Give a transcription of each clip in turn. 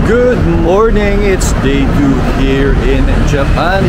Good morning! It's day 2 here in Japan.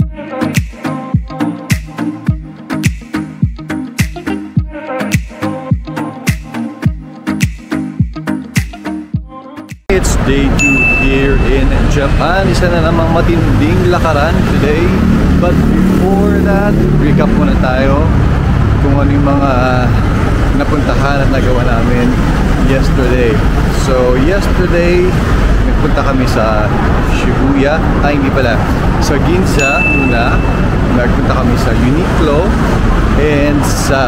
It's day 2 here in Japan. Isa na namang matinding lakaran today. But before that, recap muna tayo kung ano yung mga napuntahan at nagawa namin yesterday. So yesterday, nagpunta kami sa Shibuya. Hindi pala. Sa Ginza muna. Nagpunta kami sa Uniqlo and sa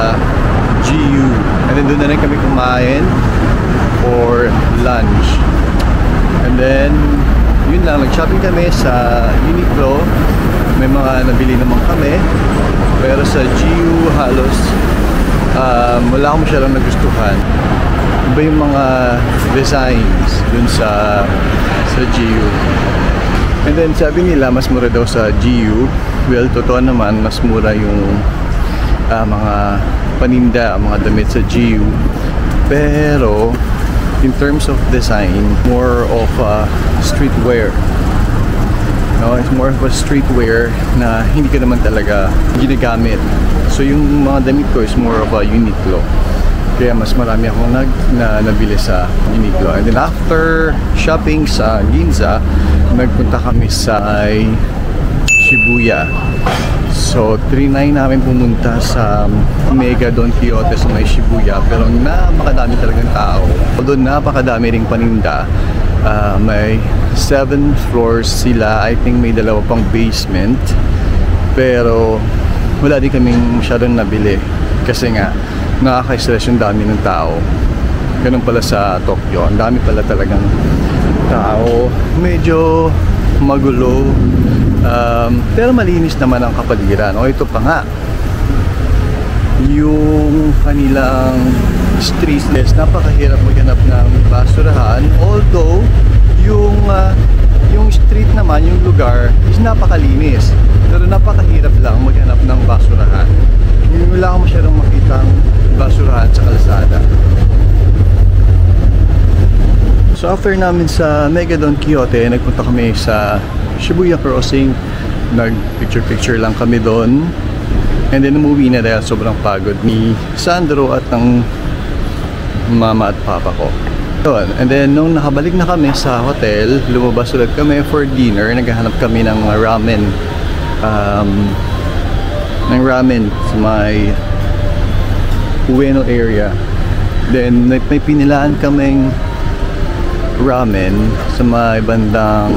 GU. And then doon na rin kami kumain for lunch. And then, yun lang. Nag-shopping kami sa Uniqlo. May mga nabili naman kami. Pero sa GU halos wala akong masyadong nagustuhan. Iba yung mga designs dun sa GU. And then sabi nila mas mura daw sa GU. Well, totoo naman mas mura yung mga paninda, mga damit sa GU. Pero in terms of design, more of streetwear. No, it's more of a streetwear na hindi ka naman talaga ginagamit. So yung mga damit ko is more of a Uniqlo. Kaya mas marami akong nabili sa Uniqlo. And then after shopping sa Ginza, nagpunta kami sa Shibuya. So, trinay namin pumunta sa Mega Don Quijote sa may Shibuya. Pero napakadami talagang tao. Although napakadami ring paninda, may 7 floors sila. I think may 2 pang basement. Pero wala din kaming masyadong nabili. Kasi nga, nakaka-stress yung dami ng tao. Ganun pala sa Tokyo. Ang dami pala talagang tao. Medyo magulo. Pero malinis naman ang kapaligiran. O ito pa nga. Yung kanilang streets, napakahirap maghanap ng basurahan. Although, yung street naman, yung lugar, is napakalinis. Pero napakahirap lang maghanap ng basurahan. Wala akong masyadong makitang basurahan sa kalsada. So after namin sa Mega Don Quijote, nagpunta kami sa Shibuya Crossing. Nag-picture-picture lang kami doon. And then umuwi na dahil sobrang pagod ni Sandro at ng mama at papa ko. And then nung nakabalik na kami sa hotel, lumabas ulit kami for dinner. Naghahanap kami ng ramen. Sa may Ueno area. Then may pinilaan kaming ramen sa may bandang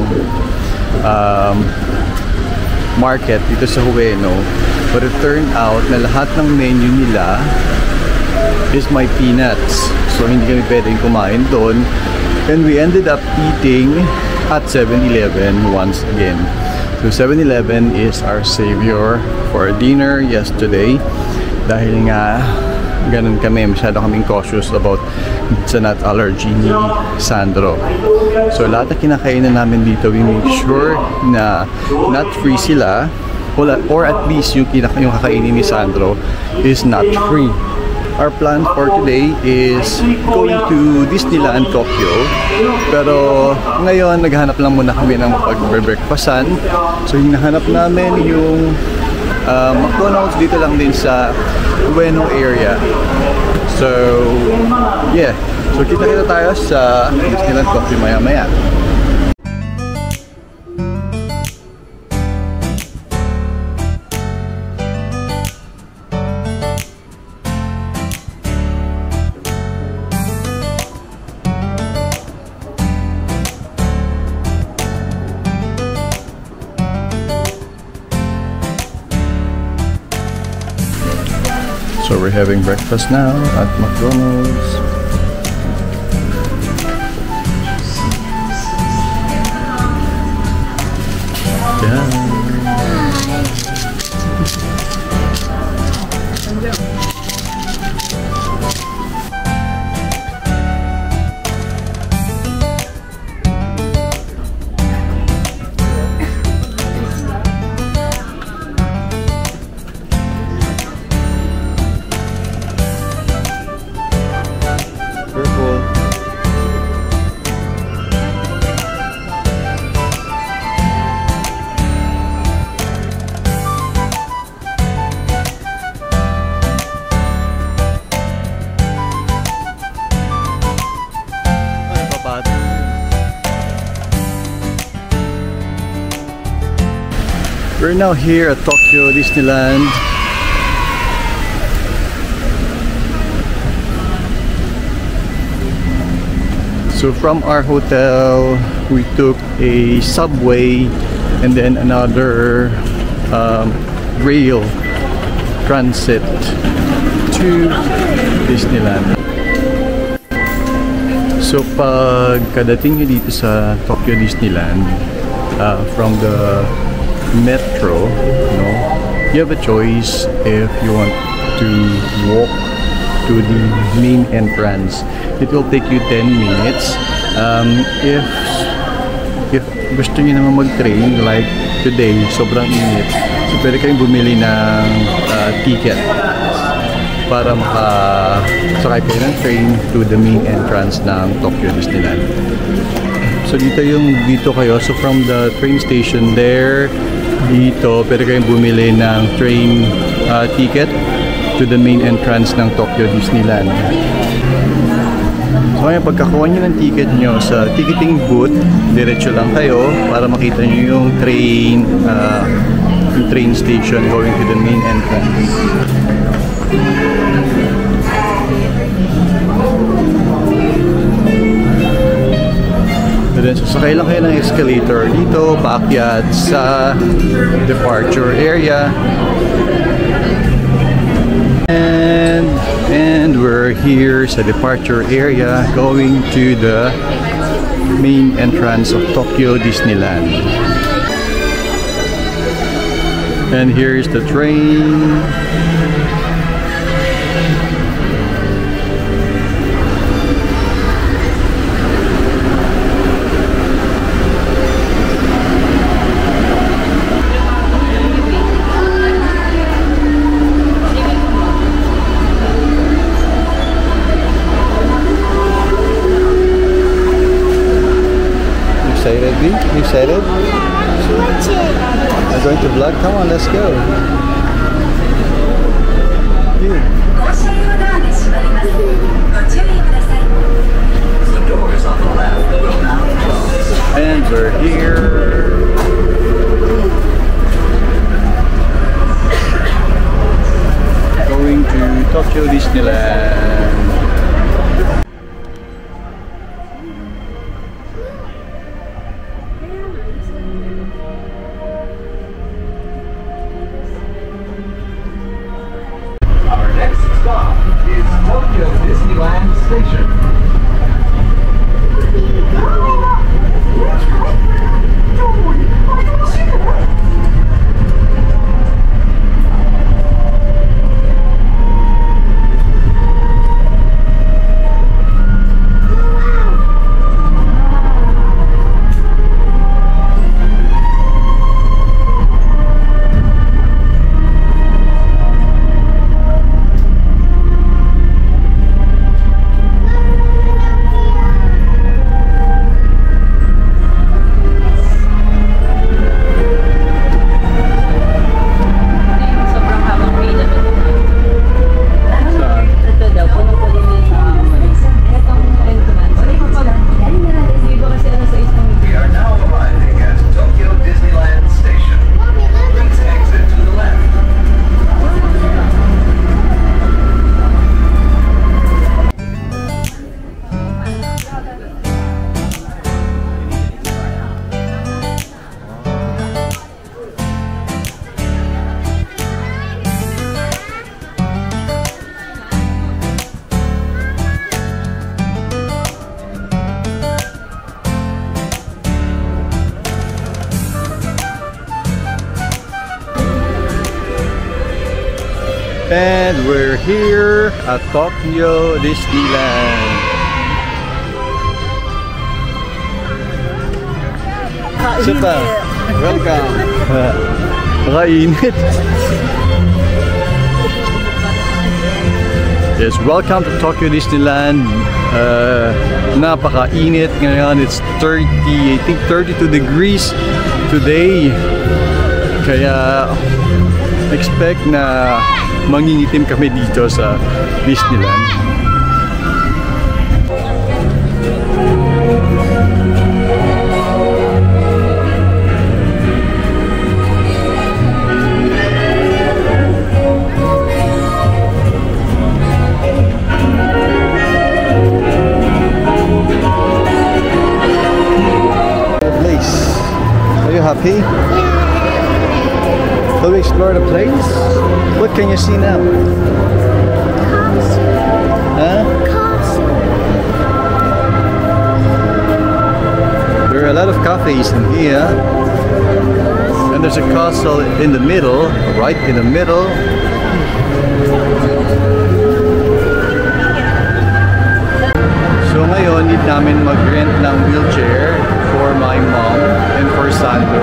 market dito sa Ueno. But it turned out na lahat ng menu nila is my peanuts. So hindi kami pwedeng kumain doon. And we ended up eating at 7-Eleven once again. So 7-Eleven is our savior for dinner yesterday. Dahil nga ganun kami, masyado kaming cautious about sa nut allergy ni Sandro. So lahat na kinakainan namin dito, we make sure na nut free sila. Or at least yung kakainin ni Sandro is nut free. Our plan for today is going to Disneyland Tokyo. Pero ngayon naghahanap lang muna kami ng pag-breakfastan. So hinahanap namin yung McDonald's dito lang din sa Ueno area. So yeah. So kita-kita tayo sa Disneyland Tokyo maya-maya. So we're having breakfast now at McDonald's. Yeah. We're now here at Tokyo Disneyland. So from our hotel, we took a subway and then another rail transit to Disneyland. So pagkadating nyo dito sa Tokyo Disneyland, from the metro, you have a choice if you want to walk to the main entrance. It will take you 10 minutes. If gusto niyo naman mag-train, like today, sobrang init, so pwede kayong bumili ng ticket para makasakay kayo ng train to the main entrance ng Tokyo Disneyland. So dito kayo, so from the train station there, dito pwede kayong bumili ng train ticket to the main entrance ng Tokyo Disneyland. So ngayon, pagkakuha nyo ng ticket nyo sa ticketing booth, diretso lang kayo para makita nyo yung train station going to the main entrance. Then sasakay lang kayo ng escalator dito, paakyat sa departure area. And we're here sa departure area going to the main entrance of Tokyo Disneyland. And here's the train. Excited, B? You excited? I'm going to vlog? Come on, let's go. Yeah. And we're here. Going to Tokyo Disneyland. Disneyland Station. And we're here at Tokyo Disneyland. Super! Welcome! Nakainit! Yes, welcome to Tokyo Disneyland. Napaka-init ngayon. It's 30, I think 32 degrees today. Kaya expect na mangingitim kami dito sa Disneyland. Are you happy? Yeah. Shall we explore the place? What can you see now? Castle. Huh? Castle. There are a lot of cafes in here. And there's a castle in the middle, right in the middle. So ngayon, need namin mag-rent ng wheelchair for my mom and for Sandro.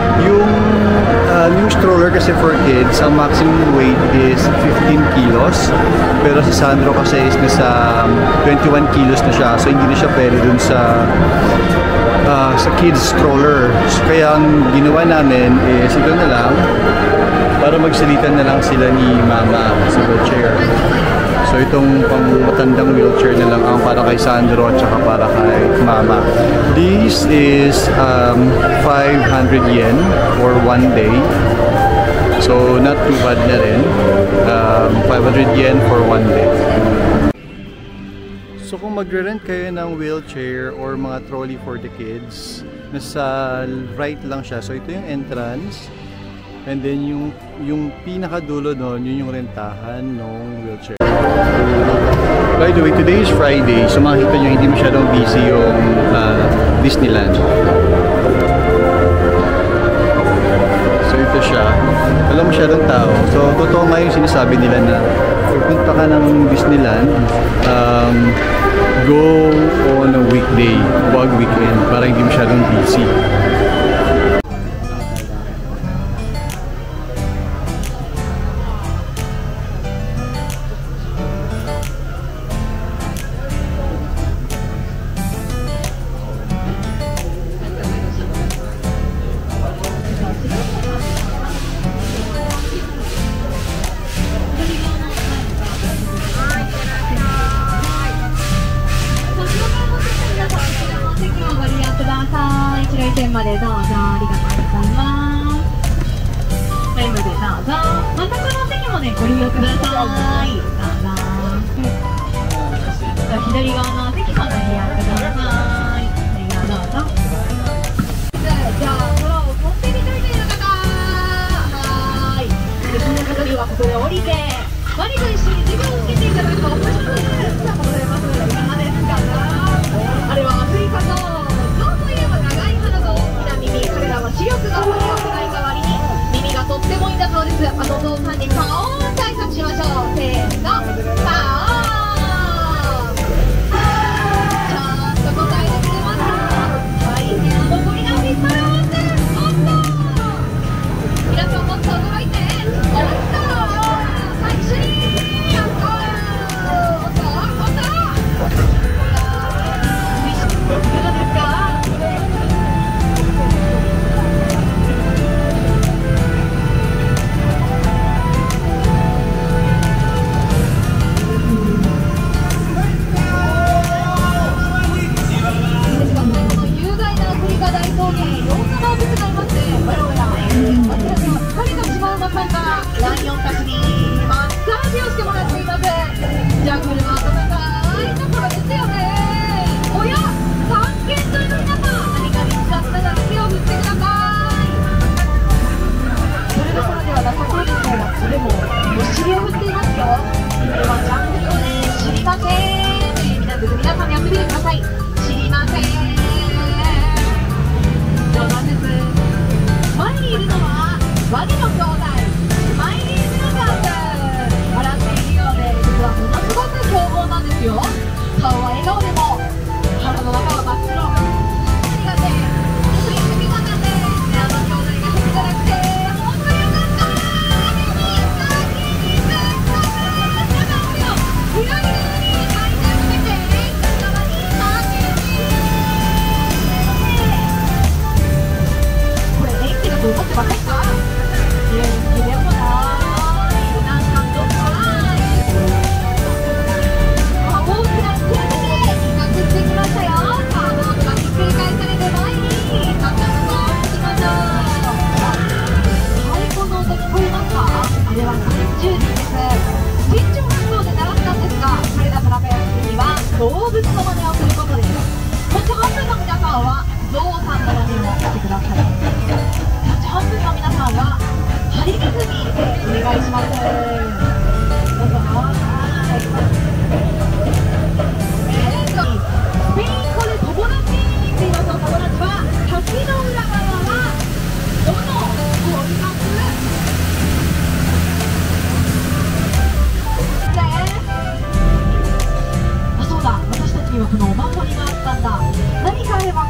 Yung stroller kasi for kids, ang maximum weight is 15 kilos. Pero si Sandro kasi is nasa 21 kilos na siya. So hindi na siya pwede dun sa kids stroller. So, kaya ang ginawa namin is ito na lang para magsalitan na lang sila ni mama sa wheelchair. So itong pang matandang wheelchair na lang ang para kay Sandro at saka para kay mama. This is 500 yen for 1 day. So not too bad na rin. 500 yen for 1 day. So kung magre-rent kayo ng wheelchair or mga trolley for the kids, nasa right lang siya. So ito yung entrance. And then yung pinakadulo doon, yun yung rentahan ng wheelchair. By the way, today is Friday. So makikita nyo hindi masyadong busy yung Disneyland. So ito siya. Walang masyadong tao. So totoo nga yung sinasabi nila na pupunta ka ng Disneyland, go on a weekday, wag weekend, para hindi masyadong busy.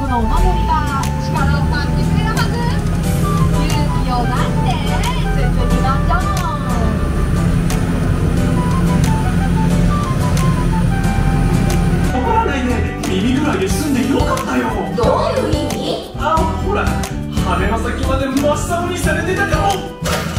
このお守りが力を貸してくれるはず。勇気を出して進みましょう。 怒らないで、耳ぐらいで済んでよかったよ。 どういう意味？ あ、ほら、羽の先まで真っ青にされてたかも。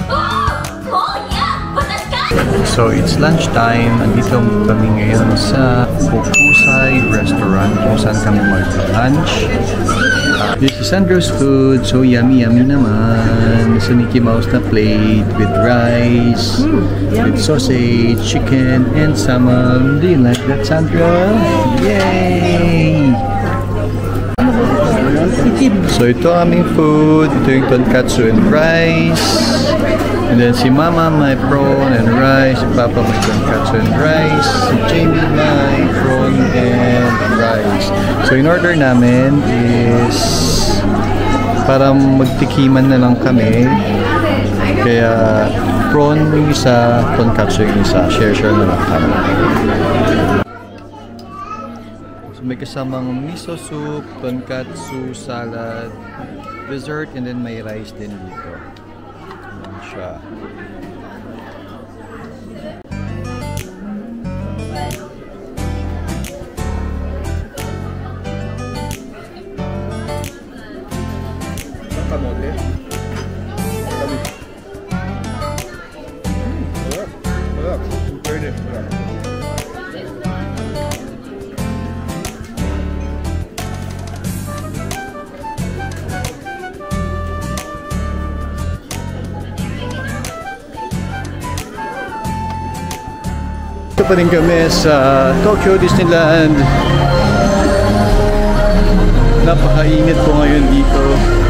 So it's lunchtime. Andito kami ngayon sa Hokusai Restaurant kung saan kami mag-lunch. This is Andrew's food. So yummy naman. Sa Mickey Mouse na plate with rice, with sausage, chicken, and salmon. Do you like that, Sandra? Yay! So ito aming food. Ito yung tonkatsu and rice. And then si Mama may prawn and rice, si Papa may tonkatsu and rice, si Jamie may prawn and rice. So in order namin is para magtikiman na lang kami. Kaya prawn yung isa, tonkatsu yung isa, share na lang kami. So may kasamang miso soup, tonkatsu, salad, dessert, and then may rice din dito. Siya. Kamote. Wala. Pwede. Wala. Ito pa rin kami sa Tokyo Disneyland. Napakainit po ngayon dito.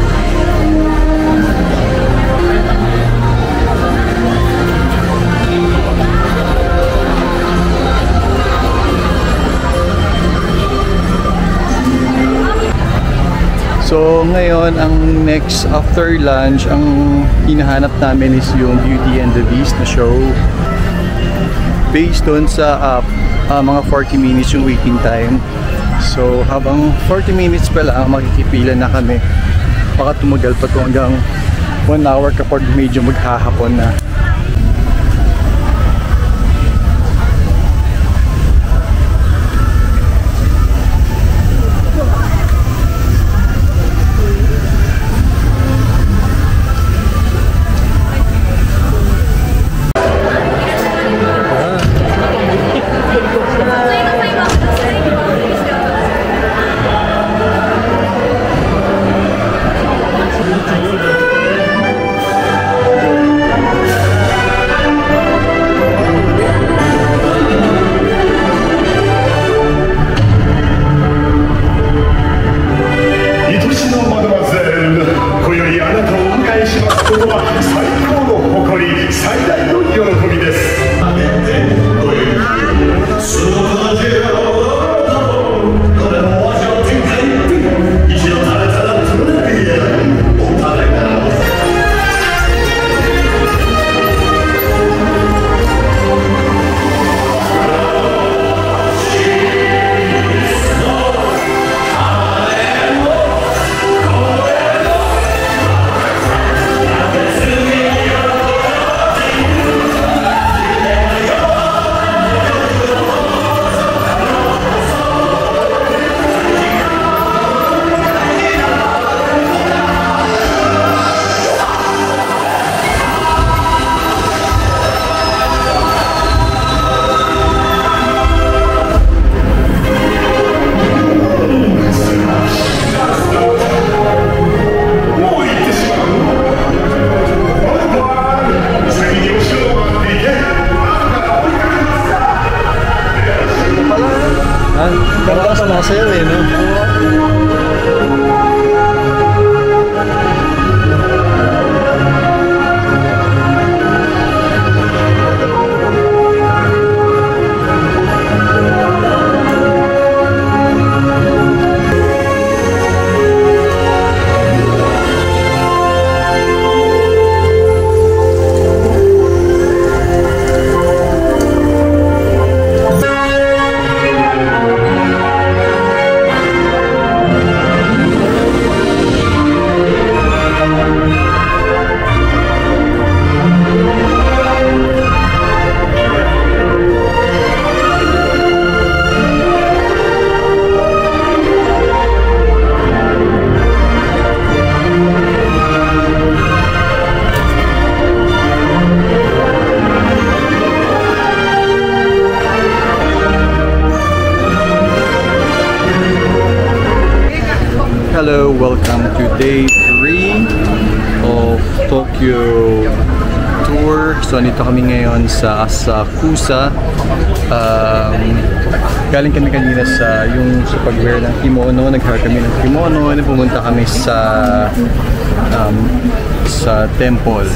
So ngayon, ang next after lunch, ang hinahanap namin is yung Beauty and the Beast na show. Based on sa mga 40 minutes yung waiting time. So habang 40 minutes pa lang, makikipila na kami. Baka tumagal pa ito hanggang 1 hour kapag medyo maghahapon na. Hello, welcome to day 3 of Tokyo tour. So andito kami ngayon sa Asakusa. Galing kami kanina sa pag-wear ng kimono. Nag-hire kami ng kimono and pumunta kami sa temple.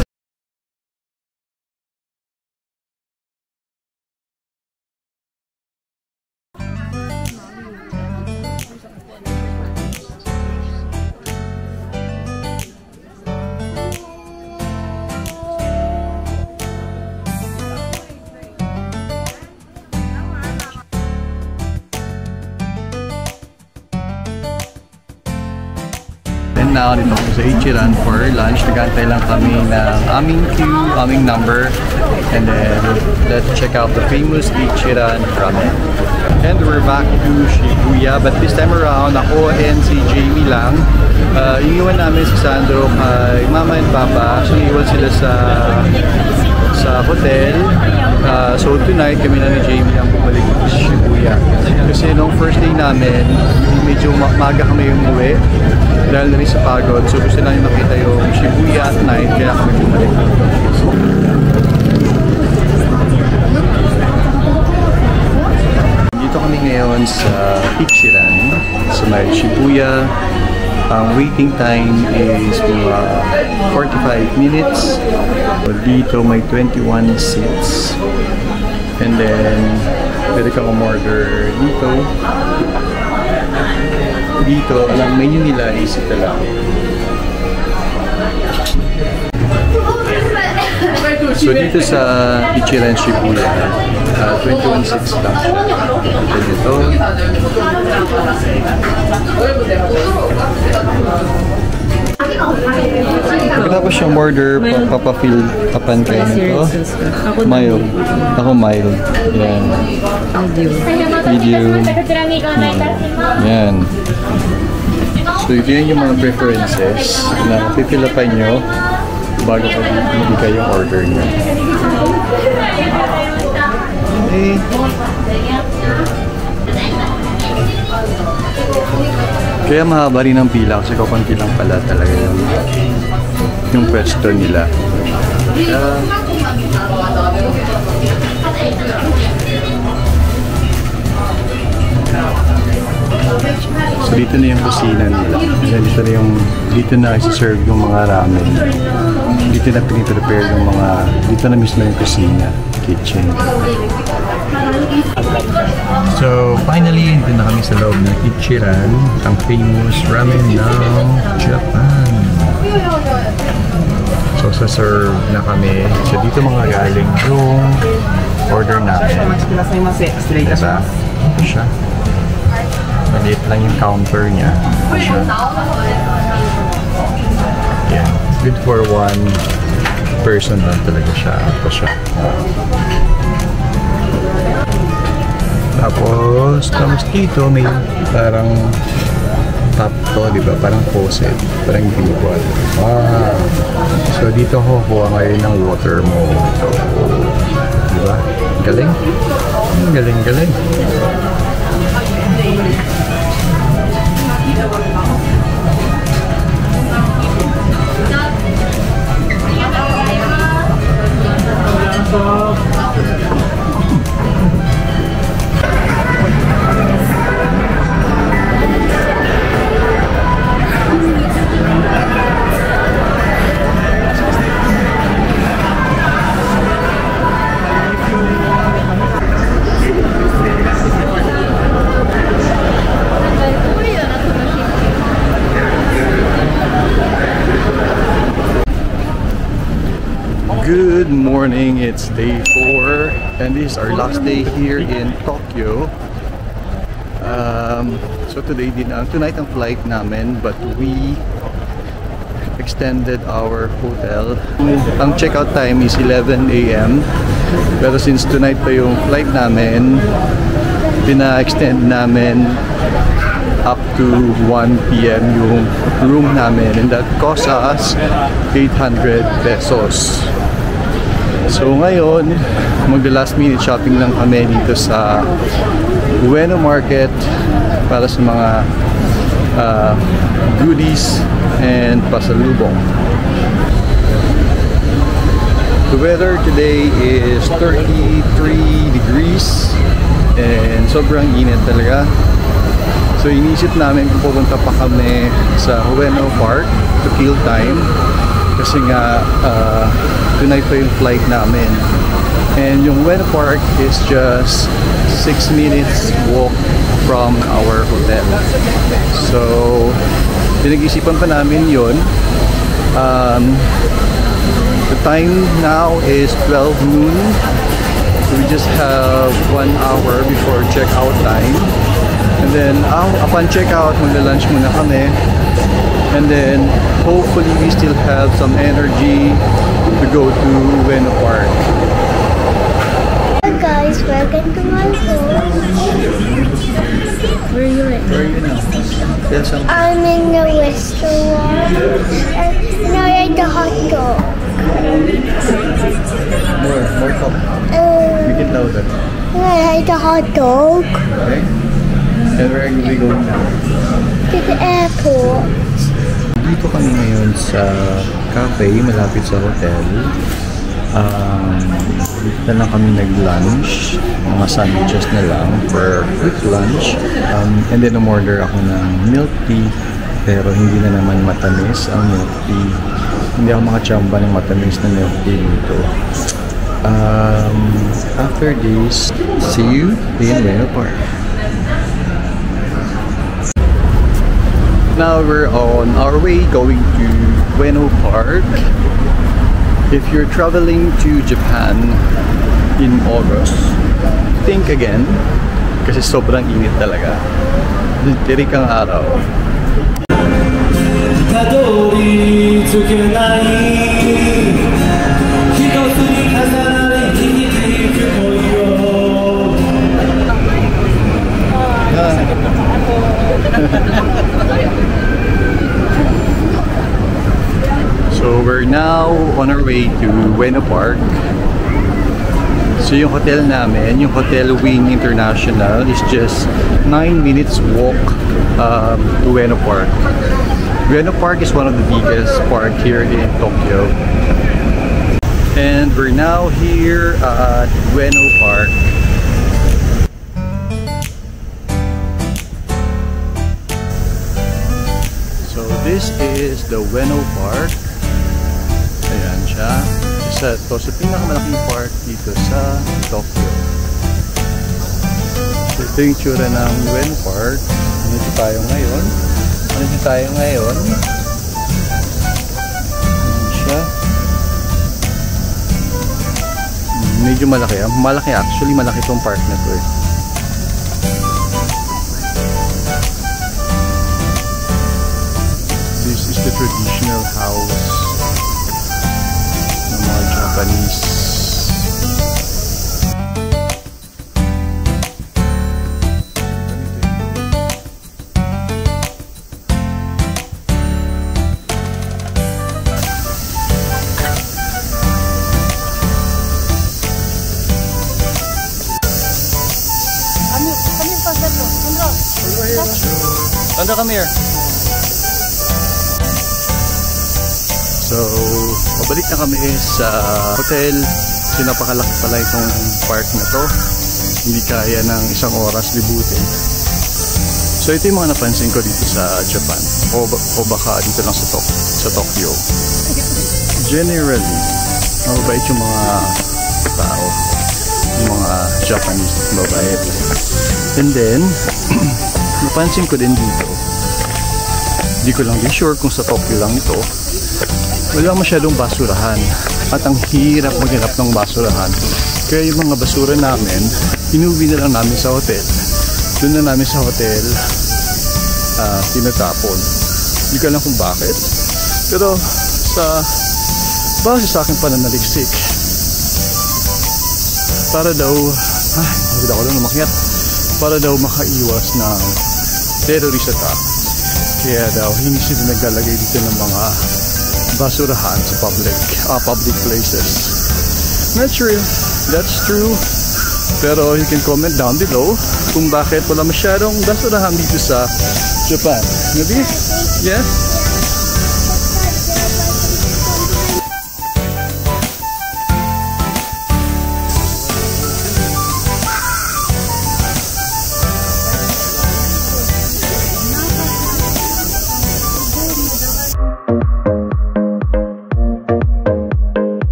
And now, dito kami sa Ichiran for lunch. Nagantay lang kami ng aming queue, aming number. And then, let's check out the famous Ichiran ramen. And we're back to Shibuya. But this time around, ako and si Jamie lang. Iniwan namin si Sandro kay Mama and Papa. So, iwan sila sa hotel. So tonight, kami na ni Jamie ang bumalik sa Shibuya. Kasi nung first day namin, medyo maaga kami umuwi dahil na rin sa pagod. So gusto namin makita yung Shibuya at night, kaya kami bumalik. Dito kami ngayon sa Ichiran, sa may Shibuya. Ang waiting time is mga 45 minutes. So, dito may 21 seats. And then, pwede kang umorder dito. Dito, ang menu nila is ito lang. So dito sa Ichiran Shibuya, 21.6 lang. Ito. Tapos yung order, papafill kapan kayo nito. Mild. Ako mild. Yan. Medium. Yan. So yun yung mga preferences na pipilapan nyo bago pag-ibig kayong order nyo. Okay. Kaya mahaba rin ang pila kasi kakunti lang pala talaga yung pwesto nila. So dito na yung kusina nila. Dito na isi-serve yung mga ramen. Dito na piniprepare yung mga, dito na mismo yung kusina, kitchen. So finally, dito na kami sa loob ng Ichiran, ang famous ramen ng Japan. So sa-serve na kami. So dito mga galing yung order namin. Diba? Ito siya. Maliit lang yung counter niya. Ito siya. Yeah. Good for one person lang talaga siya. Ito siya. Tapos dito may parang top to, di ba? Parang faucet. Parang bibot. Wow! So dito ko kuha ngayon ng water mo. Di ba? Galing? Galing, galing. Good morning, it's day 4 and this is our last day here in Tokyo. So tonight ang flight namin, but we extended our hotel. Ang checkout time is 11 AM, pero since tonight pa yung flight namin, pina-extend namin up to 1 PM yung room namin, and that cost us 800 pesos. So ngayon, mag-last minute shopping lang kami dito sa Ueno Market para sa mga goodies and pasalubong. The weather today is 33 degrees and sobrang init talaga. So inisip namin kung pupunta pa kami sa Ueno Park to kill time kasi nga tonight pa yung flight namin. And yung Ueno Park is just 6 minutes walk from our hotel. So pinag-isipan pa namin yun. The time now is 12 noon. So we just have 1 hour before check-out time. And then upon check-out, magla-lunch muna kami. And then hopefully we still have some energy to go to Ueno Park. Hi guys, welcome to my home. Where are you at? Where are you now? Tell some. I'm in the restaurant and I ate the hot dog. More talk. Make it louder. I ate the hot dog Okay? And where are we going now? to the airport. Dito kami ngayon sa cafe malapit sa hotel. Dito na lang kami nag-lunch. Mga sandwiches na lang for quick lunch. And then umorder ako ng milk tea. Pero hindi na naman matamis ang milk tea. Hindi ako makachamba ng matamis na milk tea dito. After this, see you in Ueno Park. Now we're on our way going to Ueno Park. If you're traveling to Japan in August, think again kasi sobrang init talaga. Tirik ang araw. So we're now on our way to Ueno Park. So yung hotel namin, yung Hotel Wing International is just 9 minutes walk to Ueno Park. Ueno Park is one of the biggest park here in Tokyo. And we're now here at Ueno Park. So this is the Ueno Park. Ayan siya. Isa to sa pinakamalaking park dito sa Tokyo. So ito yung tsura ng Ueno Park. Nandito tayo ngayon. Ayan siya. Medyo malaki. Malaki actually. Malaki tong park na to eh. This is the traditional house ng mga Japanese. Sandra, come here. So, pabalik na kami sa hotel. Kasi napakalaki pala itong park na to. Hindi kaya ng isang oras libutin. So, ito yung mga napansin ko dito sa Japan. O baka dito lang sa Tokyo. Generally, mabait yung mga tao. Yung mga Japanese mabait. And then, napansin ko din dito. Hindi ko lang din sure kung sa Tokyo lang ito. Wala masyadong basurahan. At ang hirap maghanap ng basurahan. Kaya yung mga basura namin, inuwi na lang namin sa hotel. Doon na namin sa hotel tinatapon. Hindi ko alam kung bakit. Pero base sa aking pananaliksik, para daw, hindi ako lang umakyat, para daw makaiwas ng terrorist attack. Kaya daw, hindi sila naglalagay dito ng mga basurahan sa public places. Not sure if that's true, Pero you can comment down below kung bakit wala masyadong basurahan dito sa Japan. Maybe? Yes?